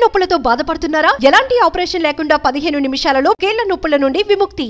నొప్పులతో బాధపడుతున్నారా? ఎలాంటి ఆపరేషన్ లేకుండా 15 నిమిషాలలో కీళ్ల నొప్పుల నుండి విముక్తి.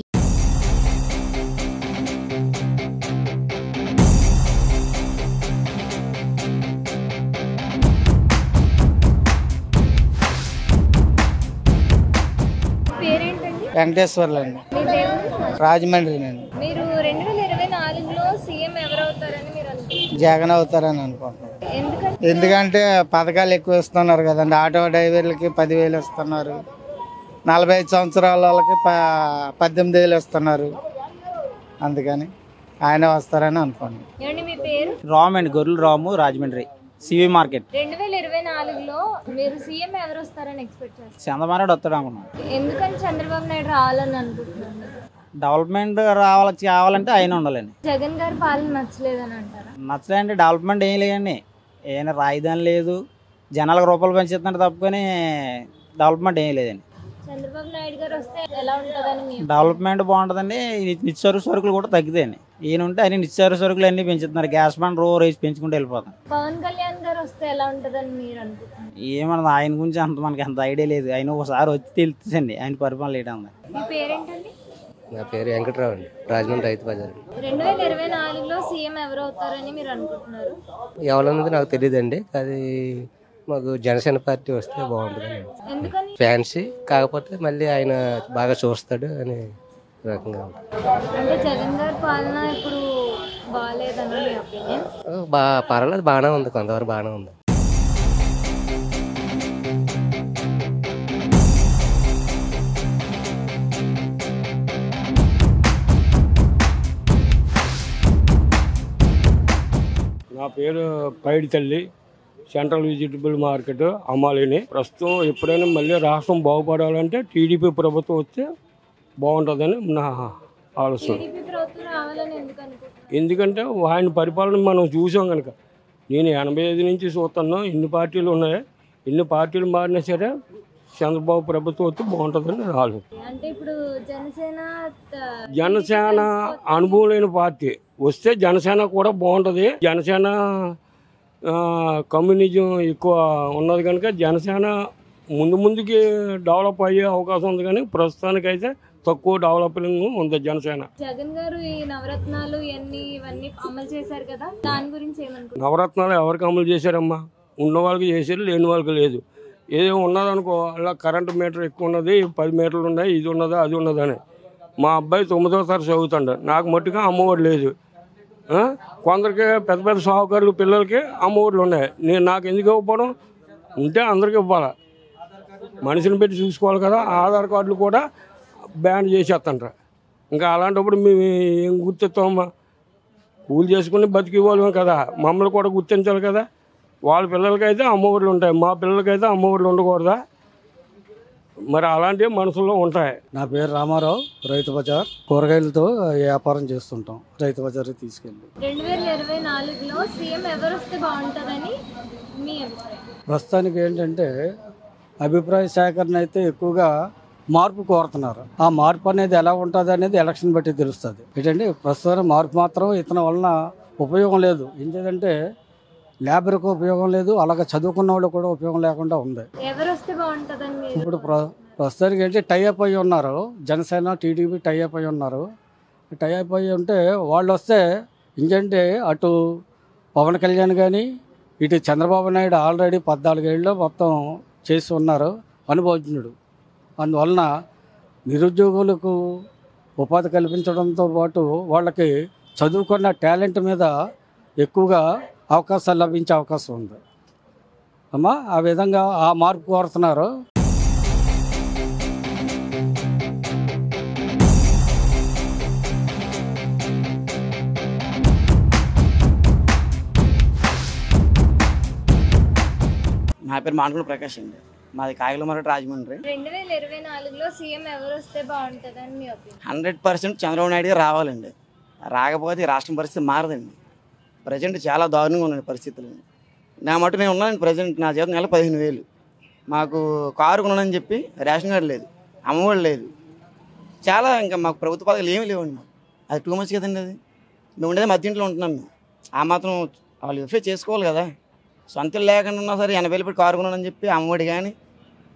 వెంకటేశ్వర్లు అండి, రాజమండ్రి అండి. మీరు 2024లో సీఎం ఎవరు అవుతారని మీరు అనుకుంటున్నారు? జగన్ అవుతారని అనుకుంటున్నాను. ఎందుకంటే పథకాలు ఎక్కువ ఇస్తున్నారు కదండి. ఆటో డ్రైవర్లకి 10,000 ఇస్తున్నారు, 45 సంవత్సరాల వాళ్ళకి 18,000 ఇస్తున్నారు. అందుకని ఆయన వస్తారని అనుకుంటున్నాను. మీ పేరు? రామ్ అండి, గొర్రెలు రాము, రాజమండ్రి సివి మార్కెట్. 2024లో మీరు సీఎం ఎవరు వస్తారని ఎక్స్పెక్ట్ చేస్తారు? చంద్రబాబు నాయుడు వస్తాడు అనుకున్నాను. ఎందుకని చంద్రబాబు నాయుడు రావాలని అనుకుంటున్నారు? డెవలప్మెంట్ కావాలంటే ఆయన ఉండాలండి. జగన్ గారి పాలన నచ్చలేదని అంటారా? నచ్చలేదంటే డెవలప్మెంట్ ఏం లేదండి. ఏమైనా రాజధాని లేదు, జనాలకు రూపాయలు పెంచుతున్నారు తప్పుకొని డెవలప్మెంట్ ఏం లేదండి. చంద్రబాబు నాయుడు గారు వస్తే ఎలా ఉంటుందని? డెవలప్మెంట్ బాగుంటుందండి. నిత్యావసర సరుకులు కూడా తగ్గుతాయండి. ఈయన ఉంటే అన్ని నిత్యావసర సరుకులు అన్ని పెంచుతున్నారు. గ్యాస్ బండ్ రేసి పెంచుకుంటూ వెళ్ళిపోతాం. పవన్ కళ్యాణ్ గారు వస్తే ఎలా ఉంటుందని మీరు అనుకుంటున్నారు? ఏమన్నది ఆయన గురించి మనకి అంత ఐడియా లేదు. ఆయన ఒకసారి వచ్చి తెలుస్తుందండి ఆయన పరిపాలన ఏంటంది. మీ పేరేంటండి? నా పేరు వెంకటరావు అండి, రాజమండ్రి రైతు బజార్. 2024లో సీఎం ఎవరు అవుతారని మీరు అనుకుంటున్నారు? ఎవరన్నది నాకు తెలియదండి. అది మాకు జనసేన పార్టీ వస్తే బాగుంటుంది. ఎందుకని? ఫ్యాన్సీ కాకపోతే మళ్ళీ ఆయన బాగా చూస్తాడు అనే రకంగా ఉంటుంది. అంటే జగన్ గారి పాలన ఇప్పుడు బాగాలేదని మీ ఒపీనియన్? పర్వాలేదు, బాగానే ఉంది, కొంతవరకు బాగానే ఉంది. నా పేరు పైడి తల్లి, సెంట్రల్ వెజిటబుల్ మార్కెట్ అమ్మాలిని. ప్రస్తుతం ఎప్పుడైనా మళ్ళీ రాష్ట్రం బాగుపడాలంటే టీడీపీ ప్రభుత్వం వస్తే బాగుంటుందని నా ఆలోచన. ఎందుకంటే ఆయన పరిపాలన మనం చూసాం కనుక. నేను 85 నుంచి చూస్తున్నాను. ఎన్ని పార్టీలు ఉన్నాయి, ఎన్ని పార్టీలు మారినా సరే చంద్రబాబు ప్రభుత్వం వస్తే బాగుంటుందని నా ఆలోచన. అంటే ఇప్పుడు జనసేన అనుభవం లేని పార్టీ వస్తే జనసేన కూడా బాగుంటుంది. జనసేన కమ్యూనిజం ఎక్కువ ఉన్నది కనుక జనసేన ముందుకి డెవలప్ అయ్యే అవకాశం ఉంది. కానీ ప్రస్తుతానికైతే తక్కువ డెవలపింగ్ ఉంది జనసేన. జగన్ గారు ఈ నవరత్నాలు ఇవన్నీ అమలు చేశారు కదా, దాని గురించి ఏమనుకుంటున్నారు? నవరత్నాలు ఎవరికి అమలు చేశారమ్మా? ఉన్న వాళ్ళకి చేశారు, లేని వాళ్ళకి లేదు. ఏదో ఉన్నదనుకో, అలా కరెంటు మీటర్ ఎక్కువ ఉన్నది, 10 మీటర్లు ఉన్నాయి, ఇది ఉన్నదా అది ఉన్నదని. మా అబ్బాయి 9వ తరగతి చదువుతాడు, నాకు మట్టుగా అమ్మఒడి లేదు. కొందరికి పెద్ద పెద్ద సాహుకారులు పిల్లలకి అమ్మఒడులు ఉన్నాయి. నాకు ఎందుకు ఇవ్వకపోవడం? ఉంటే అందరికి ఇవ్వాలి. మనిషిని పెట్టి చూసుకోవాలి కదా. ఆధార్ కార్డులు కూడా బ్యాన్ చేసేస్తుంటారు. ఇంకా అలాంటప్పుడు మేము ఏం గుర్తిస్తామమ్మా? కూలి చేసుకుని బతికి ఇవ్వాలి కదా, మమ్మల్ని కూడా గుర్తించాలి కదా. వాళ్ళ పిల్లలకైతే అమ్మఒడులు ఉంటాయి, మా పిల్లలకైతే అమ్మఒడులు ఉండకూడదా? మరి అలాంటివి మనసులో ఉంటాయి. నా పేరు రామారావు, రైతు బజార్. కూరగాయలతో వ్యాపారం చేస్తుంటాం, రైతు బజార్ తీసుకెళ్ళి. 2024లో సీఎం ఎవరు వస్తే బాగుంటుందని మీ అభిప్రాయం? ప్రస్తుతానికి ఏంటంటే అభిప్రాయ సేకరణ అయితే ఎక్కువగా మార్పు కోరుతున్నారు. ఆ మార్పు అనేది ఎలా ఉంటుంది అనేది ఎలక్షన్ బట్టి తెలుస్తుంది. ఏంటంటే ప్రస్తుతం మార్పు మాత్రం ఇతని వలన ఉపయోగం లేదు. ఏంటంటే లేబర్కి ఉపయోగం లేదు, అలాగే చదువుకున్న వాళ్ళు కూడా ఉపయోగం లేకుండా ఉంది. ఎవరు వస్తే బాగుంటుందని? ఇప్పుడు ప్రస్తుతానికి ఏంటి టైఅప్ అయ్యి ఉన్నారు, జనసేన టీడీపీ టైఅప్ అయ్యి ఉన్నారు. టైఅప్ అయ్యి ఉంటే వాళ్ళు వస్తే ఇంకంటే అటు పవన్ కళ్యాణ్ కానీ ఇటు చంద్రబాబు నాయుడు ఆల్రెడీ 14 ఏళ్ళలో మొత్తం చేసి ఉన్నారు, అనుభవజ్ఞుడు. అందువలన నిరుద్యోగులకు ఉపాధి కల్పించడంతో పాటు వాళ్ళకి చదువుకున్న టాలెంట్ మీద ఎక్కువగా అవకాశాలు లభించే అవకాశం ఉంది అమ్మా. ఆ విధంగా ఆ మార్పు కోరుతున్నారు. నా పేరు మానకుడు ప్రకాష్ అండి, మాది కాయల మార్కెట్ రాజమండ్రి. 2024లో సీఎం ఎవరు వస్తే బాగుంటుందని మీ ఒపీనియన్? 100% చంద్రబాబు నాయుడు గారు రావాలండి. రాకపోతే ఈ రాష్ట్రం పరిస్థితి మారదండి. ప్రజెంట్ చాలా దారుణంగా ఉన్నాయి పరిస్థితులు. నా మటు నేను ఉన్నాను ప్రజెంట్, నా జీతం నెల 15,000. మాకు కారు కొన్నానని చెప్పి రేషన్ కార్డు లేదు, అమ్మఒడి లేదు, చాలా ఇంకా మాకు ప్రభుత్వ పథకాలు ఏమీ లేవండి. మాకు అది టూ మచ్ కదండి. అది మేము ఉండేది మధ్యంట్లో ఉంటున్నాం. మేము ఆ మాత్రం వాళ్ళు వెరిఫై చేసుకోవాలి కదా. సొంతలు లేకుండా ఉన్నా సరే 80,000 పెట్టి కారు కొన్నానని చెప్పి అమ్మఒడి కానీ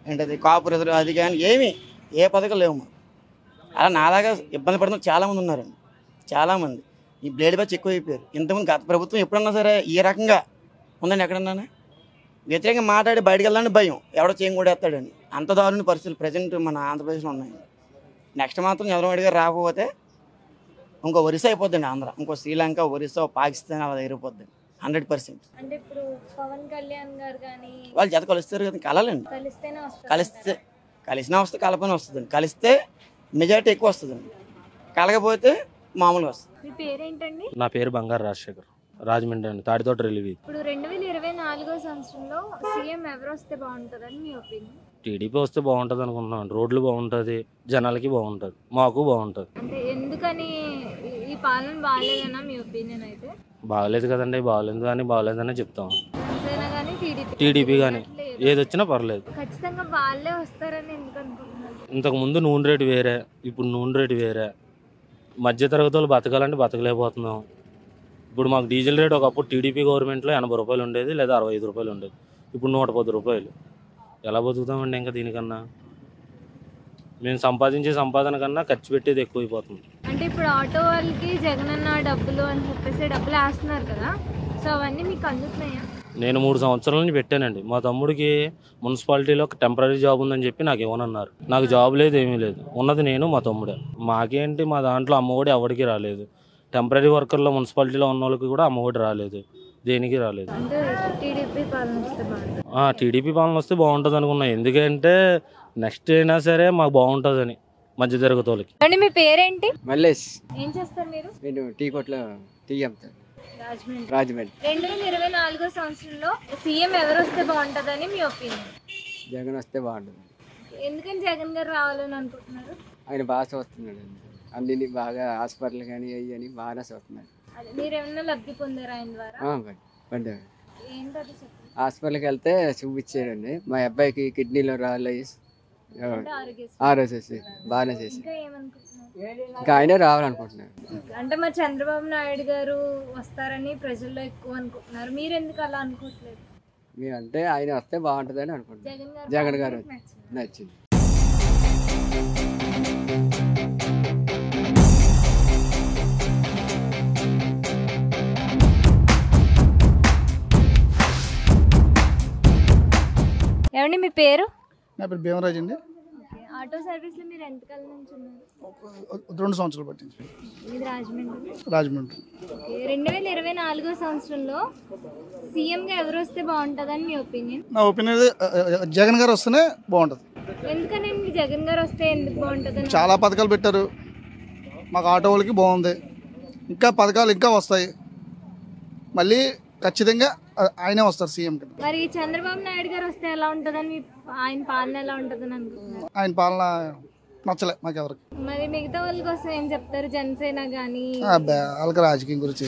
ఏంటది కాపు రిజర్వ్ అది కానీ ఏమి ఏ పథకాలు లేవు మాకు. అలా నాలాగా ఇబ్బంది పడుతున్న చాలామంది ఉన్నారండి. చాలామంది ఈ బ్లేడ్ బ్యాచ్ ఎక్కువ అయిపోయారు. ఇంతకుముందు గత ప్రభుత్వం ఎప్పుడన్నా సరే ఈ రకంగా ఉందండి ఎక్కడన్నా వ్యతిరేకంగా మాట్లాడి బయటకు వెళ్ళాలని భయం, ఎవడో చేయకూడేస్తాడని. అంత దారుణ పరిస్థితులు ప్రజెంట్ మన ఆంధ్రప్రదేశ్లో ఉన్నాయి. నెక్స్ట్ మాత్రం చంద్రబాబు నాయుడు గారు రాకపోతే ఇంకో ఒరిస్సా అయిపోద్దండి ఆంధ్ర, ఇంకో శ్రీలంక, ఒరిస్సా, పాకిస్తాన్ అలా అయిపోద్దండి 100%. అంటే ఇప్పుడు పవన్ కళ్యాణ్ గారు కానీ వాళ్ళు జత కలుస్తారు కదా, కలాలండి. కలిస్తేనే వస్తారు. కలిసినా వస్తే కలపని వస్తుందండి. కలిస్తే మెజారిటీ ఎక్కువ వస్తుందండి, కలగపోతే మామూలుగా వస్తుంది. మీ పేరేంటండి? నా పేరు బంగారు రాజశేఖర్, రాజమండ్రి అండి, తాడితోట రిలీవ్. ఇప్పుడు 2024 సంవత్సరంలో సీఎం ఎవరు వస్తే బాగుంటుందని మీ ఒపీనియన్? టీడీపీ వస్తే బాగుంటుంది అనుకుంటున్నాను. రోడ్లు బాగుంటుంది, జనాలకి బాగుంటుంది, మాకు బాగుంటుంది. అంటే ఎందుకని ఈ పాలన బాగాలేదన్నా మీ ఒపీనియన్? అయితే బాగలేదు కదండి, బాగలేదని చెప్తాం. జనసేన కానీ టీడీపీ కానీ ఏది వచ్చినా పర్లేదు. ఖచ్చితంగా వాళ్ళే వస్తారని ఎందుకు అనుకుంటున్నారు? ఇంతకుముందు నూనె రేటు వేరే, ఇప్పుడు నూనె రేటు వేరే. మధ్యతరగతి వాళ్ళు బతకాలంటే బతకలేకపోతున్నాం. ఇప్పుడు మాకు డీజిల్ రేట్ ఒకప్పుడు టీడీపీ గవర్నమెంట్లో 80 రూపాయలు ఉండేది, లేదా 65 రూపాయలు ఉండేది. ఇప్పుడు 110 రూపాయలు. ఎలా బతుకుతామండి ఇంకా దీనికన్నా? మేము సంపాదించే సంపాదన కన్నా ఖర్చు పెట్టేది ఎక్కువైపోతుంది. అంటే ఇప్పుడు ఆటో వాళ్ళకి జగనన్న డబ్బులు అని చెప్పేసి డబ్బులు వేస్తున్నారు కదా, సో అవన్నీ మీకు అందుతున్నాయా? నేను 3 సంవత్సరాల నుంచి పెట్టానండి. మా తమ్ముడికి మున్సిపాలిటీలో ఒక టెంపరీ జాబ్ ఉందని చెప్పి నాకు ఇవ్వనన్నారు. నాకు జాబ్ లేదు, ఏమీ లేదు. ఉన్నది నేను, మా తమ్ముడే. మాకేంటి, మా దాంట్లో అమ్మఒడి ఎవరికి రాలేదు. టెంపరీ వర్కర్లో మున్సిపాలిటీలో ఉన్న వాళ్ళకి కూడా అమ్మఒడి రాలేదు, దేనికి రాలేదు. అంటే టీడీపీ పాలన వస్తే బాగుంటుంది. టీడీపీ పాలన వస్తే బాగుంటుంది అనుకున్నా. ఎందుకంటే నెక్స్ట్ అయినా సరే మాకు బాగుంటుందని మధ్యతరగతి వాళ్ళకి. అండి మీ పేరేంటి? మల్లేష్. ఏం చేస్తారు మీరు? నేను టీ కొట్లో టీ అమ్ముతాను, రాజమండ్రి. 2024 సంవత్సరంలో సీఎం ఎవరు వస్తే బాగుంటుందని మీ ఒపీనియన్? జగన్ వస్తే బాగుంటుంది. ఎందుకని జగన్ గారు రావాలని అనుకుంటున్నారు? ఆయన బాగా చూస్తున్నాడు, అన్ని బాగా హాస్పిటల్ కానీ అవి అని బాగా చూస్తున్నాడు. మీరు ఏమన్నా లబ్ధి పొందారా ఆయన ద్వారా? పడ్డాడు. ఏంటది చెప్పండి. హాస్పిటల్కి వెళ్తే చూపించాడండి. మా అబ్బాయికి కిడ్నీలో రాళ్ళు ఆరోగ్యశ్రీ బాగానే చేసి, ఇంకా ఏమనుకుంటున్నారు? ఇంకా ఆయనే రావాలనుకుంటున్నాడు. అంటే మరి చంద్రబాబు నాయుడు గారు వస్తారని ప్రజల్లో ఎక్కువ అనుకుంటున్నారు, మీరు ఎందుకు అలా అనుకోవట్లేదు? మేమంటే ఆయన వస్తే బాగుంటుందని అనుకుంటున్నాను. జగన్ గారు నచ్చింది. ఏమండి మీ పేరు? నా పేరు భీమరాజ్ అండి. ఆటో సర్వీస్లో మీరు ఎంతకాలం నుంచి ఉన్నారు? 2 సంవత్సరాలు పట్టింది. ఇది రాజమండ్రి. 2024 సంవత్సరంలో సీఎంగా ఎవరు వస్తే బాగుంటుందని మీ ఒపీనియన్? నా ఒపీనియన్ జగన్ గారు వస్తేనే బాగుంటుంది. ఎందుకనండి జగన్ గారు వస్తే ఎందుకు బాగుంటుంది? చాలా పథకాలు పెట్టారు, మాకు ఆటో వాళ్ళకి బాగుంది. ఇంకా పథకాలు ఇంకా వస్తాయి. మళ్ళీ ఖచ్చితంగా ఆయనే వస్తారు సీఎం కింద. మరి చంద్రబాబు నాయుడు గారు వస్తే ఎలా ఉంటుందని, ఆయన పాలన ఎలా ఉంటుందని అనుకుంటున్నారు? ఆయన పాలన నచ్చలే మాకెవరికి. మరి మిగతా వాళ్ళ కోసం ఏం చెప్తారు? జనసేన కానీ వాళ్ళకి రాజకీయం గురించి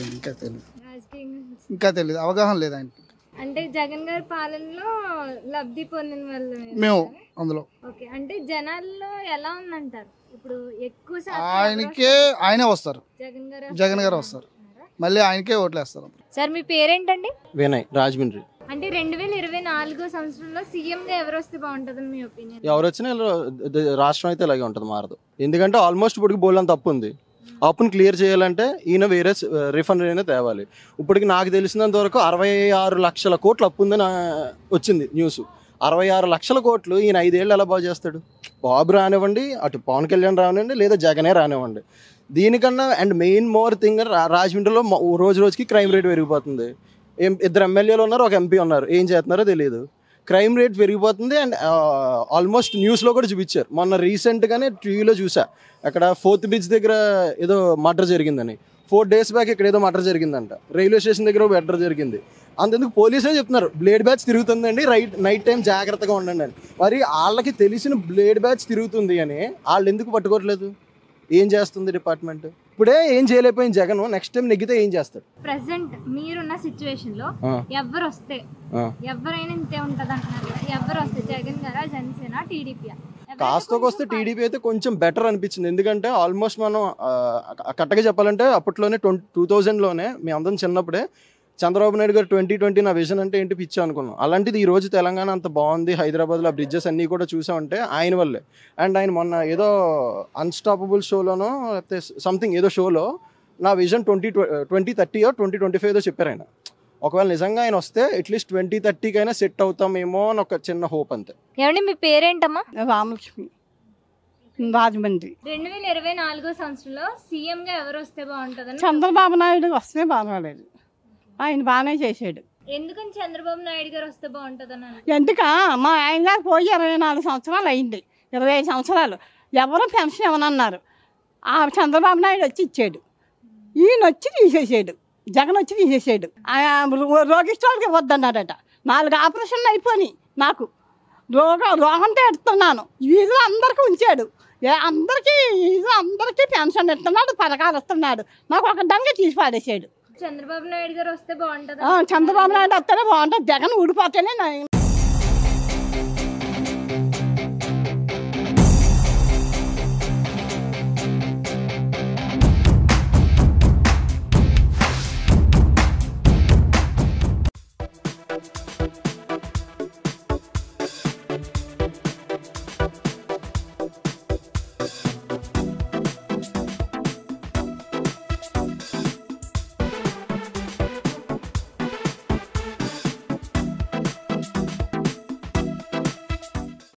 ఇంకా తెలియదు, అవగాహన లేదు ఆయనకి. అంటే జగన్ గారి పాలనలో లబ్ధి పొందిన వాళ్ళు మేము అందులో. ఓకే, అంటే జనాల్లో ఎలా ఉందంటారు? ఇప్పుడు ఎక్కువ ఆయనకే ఆయనే వస్తారు, జగన్ గారు వస్తారు, మళ్ళీ ఆయనకే ఓట్లు వేస్తారు. సార్ మీ పేరేంటండి? వినయ్, రాజమండ్రి. అంటే 2024 సంవత్సరంలో సీఎం గా ఎవరు వస్తే బాగుంటుంది మీ ఒపీనియన్? ఎవరు వచ్చినా రాష్ట్రం అయితే ఇలాగే ఉంటుంది, మారదు. ఎందుకంటే ఆల్మోస్ట్ ఇప్పటికి బోల్డ్ తప్పు ఉంది. అప్పుని క్లియర్ చేయాలంటే ఈయన వేరే రిఫండ్ అయినా తేవాలి. ఇప్పటికి నాకు తెలిసినంత వరకు 66 లక్షల కోట్లు అప్పు ఉందని వచ్చింది న్యూస్. 66 లక్షల కోట్లు ఈయన 5 ఏళ్ళు ఎలా బాగు చేస్తాడు? బాబు రానివ్వండి, అటు పవన్ కళ్యాణ్ రానివ్వండి, లేదా జగనే రానివ్వండి. దీనికన్నా అండ్ మెయిన్ మోర్ థింగ్, రాజమండ్రిలో రోజు రోజుకి క్రైమ్ రేట్ పెరిగిపోతుంది. 2 ఎమ్మెల్యేలు ఉన్నారు, 1 ఎంపీ ఉన్నారు, ఏం చేస్తున్నారో తెలియదు. క్రైమ్ రేట్ పెరిగిపోతుంది. అండ్ ఆల్మోస్ట్ న్యూస్లో కూడా చూపించారు. మొన్న రీసెంట్గానే టీవీలో చూసా, అక్కడ 4th బ్రిడ్జ్ దగ్గర ఏదో మర్డర్ జరిగిందని. 4 days బ్యాక్ ఇక్కడ ఏదో మర్డర్ జరిగిందంట. రైల్వే స్టేషన్ దగ్గర మర్డర్ జరిగింది. అంతెందుకు పోలీసులే చెప్తున్నారు బ్లేడ్ బ్యాచ్ తిరుగుతుందండి, నైట్ టైం జాగ్రత్తగా ఉండండి అని. మరి వాళ్ళకి తెలిసిన బ్లేడ్ బ్యాచ్ తిరుగుతుంది అని వాళ్ళు ఎందుకు పట్టుకోవట్లేదు? ఏం చేస్తుంది డిపార్ట్మెంట్? ఇప్పుడే ఏం చేయలేకపోయింది జగన్, నెక్స్ట్ టైం నెగ్గితే ఏం చేస్తాడు? ప్రెసెంట్ మీరున్న సిచ్యువేషన్ లో ఎవరు వస్తే ఎవరైనా ఇంతే ఉంటది అంటున్నారు. ఎవరు వస్తే జగన్ గారా, జనసేన, టీడీపీ? కాస్తోకి వస్తే టీడీపీ అయితే కొంచెం బెటర్ అనిపించింది. ఎందుకంటే ఆల్మోస్ట్ మనం కరెక్ట్గా చెప్పాలంటే అప్పట్లోనే 2000లోనే మీ అందరం చిన్నప్పుడే చంద్రబాబు నాయుడు గారు 2020 నా విజన్ అంటే ఏంటి పిచ్చి అనుకున్నాం. అలాంటిది ఈ రోజు తెలంగాణ అంత బాగుంది, హైదరాబాద్లో బ్రిడ్జెస్ అన్నీ కూడా చూసామంటే ఆయన వల్లే. అండ్ ఆయన మొన్న ఏదో అన్స్టాపబుల్ షోలోనో లేకపోతే సంథింగ్ ఏదో షోలో నా విజన్ 2030 2025 ఏదో చెప్పారు ఆయన. ఒకవేళ నిజంగా ఆయన వస్తే అట్లీస్ట్ 2030 కైనా సెట్ అవుతామేమో అని ఒక చిన్న హోప్ అంతే. ఏమండి మీ పేరేంటమ్మా? రామలక్ష్మి, రాజమండ్రి. 2024 సంవత్సరంలో సీఎం గా ఎవరు వస్తే బాగుంటుందని? చంద్రబాబు నాయుడు వస్తే బాగుపడేది, ఆయన బాగానే చేసాడు. ఎందుకని చంద్రబాబు నాయుడు గారు వస్తే బాగుంటుందని? ఎందుక మా ఆయన గారు పోయి 24 సంవత్సరాలు అయింది, 25 సంవత్సరాలు ఎవరు పెన్షన్ ఇవ్వనన్నారు. ఆ చంద్రబాబు నాయుడు వచ్చి ఇచ్చాడు, ఈయన వచ్చి తీసేసాడు, జగన్ వచ్చి తీసేసాడు. రోగిష్టాలకి ఇవ్వద్దన్నాడట. 4 ఆపరేషన్లు అయిపోయినాయి నాకు. రోగంతో ఎడుతున్నాను. వీధిలో అందరికీ ఉంచాడు, అందరికీ పెన్షన్ ఇస్తున్నాడు, పథకాలు ఇస్తున్నాడు. నాకు ఒక దంగా తీసి పాడేసాడు. చంద్రబాబు నాయుడు గారు వస్తే బాగుంటుంది. చంద్రబాబు నాయుడు వస్తేనే బాగుంటుంది, జగన్ ఊడిపోతేనే